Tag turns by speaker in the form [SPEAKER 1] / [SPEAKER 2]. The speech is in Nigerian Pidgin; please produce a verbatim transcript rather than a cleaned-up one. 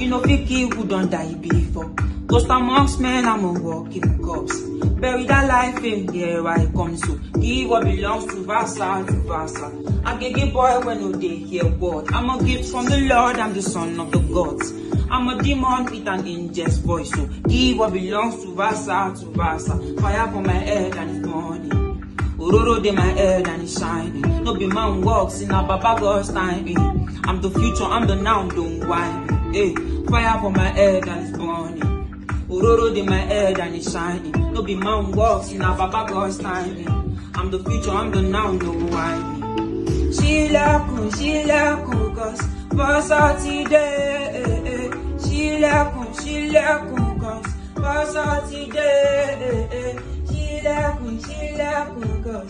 [SPEAKER 1] You know, fi kill who don't die before. Ghost amongst men, I'm a walking corpse. Buried alive in here I come so. Give what belongs to Vasa, to Vasa. I get a boy when no day hear word. I'm a gift from the Lord, I'm the son of the gods. I'm a demon with an angel's voice. So give what belongs to Vasa, to Vasa. Fire for my head and it's burning. Ororo de my head and it's shining. No be man walks in a Baba God's timing. I'm the future, I'm the now, don't whine. Hey, fire for my head and it's burning. Ororo de my head and it's shining. No be man walks in a Baba God's timing. I'm the future, I'm the now, don't whine. She lakun, she lakun, cause Vasa today. She lakun, she lakun, cause Vasa today. She lakun, she lakun, cause